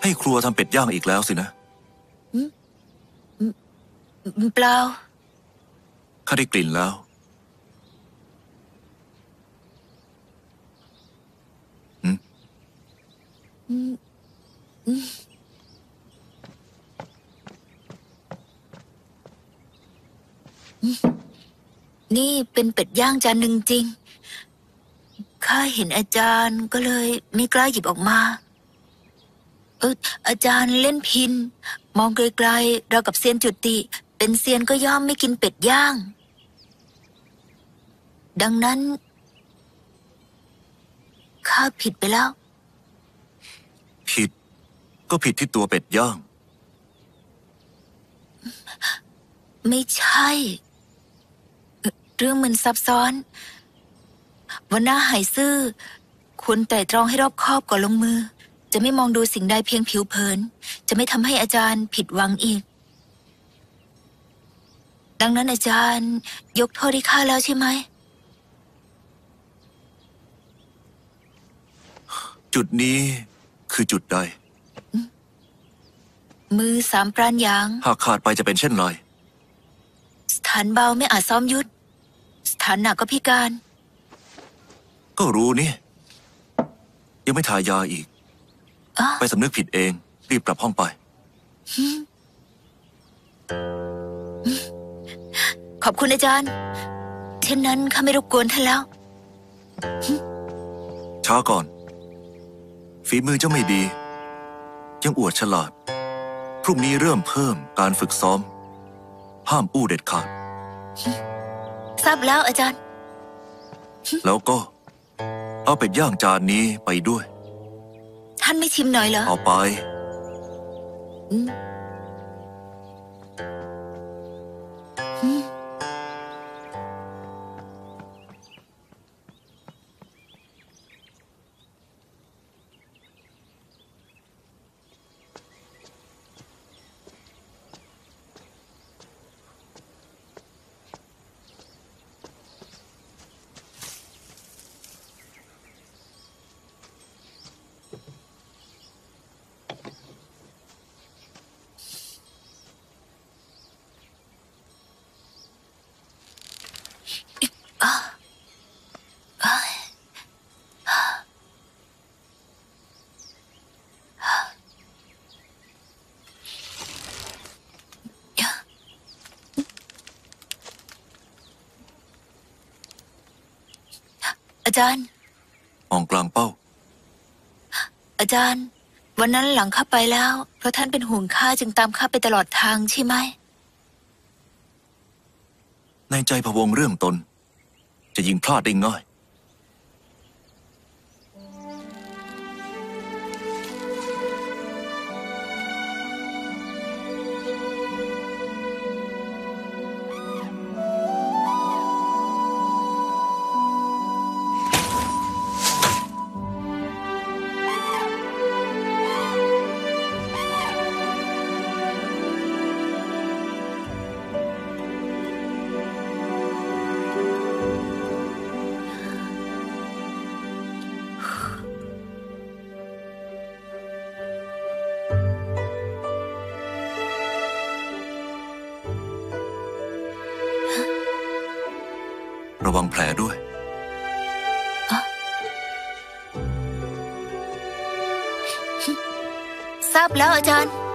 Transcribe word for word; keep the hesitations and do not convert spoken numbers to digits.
ให้ครัวทำเป็ดย่างอีกแล้วสินะเปล่าข้าได้กลิ่นแล้วนี่เป็นเป็ดย่างจานหนึ่งจริงข้าเห็นอาจารย์ก็เลยไม่กล้าหยิบออกมาเอออาจารย์เล่นพินมองไกลๆเรากับเซียนจุติเป็นเซียนก็ย่อมไม่กินเป็ดย่างดังนั้นข้าผิดไปแล้วผิดก็ผิดที่ตัวเป็ดย่างไม่ใช่เรื่องมันซับซ้อนวันหน้าหายซื่อควรไตร่ตรองให้รอบคอบก่อนลงมือจะไม่มองดูสิ่งใดเพียงผิวเผินจะไม่ทำให้อาจารย์ผิดหวังอีกดังนั้นอาจารย์ยกโทษให้ข้าแล้วใช่ไหมจุดนี้คือจุดใดมือสามปราณหยางหากขาดไปจะเป็นเช่นไรสถานเบาไม่อาจซ้อมยุทธสถานหนักก็พิการก็รู้นี่ยังไม่ทายาอีกไปสำนึกผิดเองรีบกลับห้องไปขอบคุณอาจารย์เช่นนั้นข้าไม่รบกวนท่านแล้วช้าก่อนฝีมือเจ้าไม่ดียังอวดฉลาดพรุ่งนี้เริ่มเพิ่มการฝึกซ้อมห้ามอู้เด็ดขาดทราบแล้วอาจารย์แล้วก็เอาเป็ดย่างจานนี้ไปด้วยท่านไม่ชิมหน่อยเหรอเอาไปอาจารย์มองกลางเป้าอาจารย์วันนั้นหลังข้าไปแล้วเพราะท่านเป็นห่วงข้าจึงตามข้าไปตลอดทางใช่ไหมในใจพะวงเรื่องตนจะยิงพลาดได้ง่ายระวังแผลด้วยทราบแล้วอาจารย์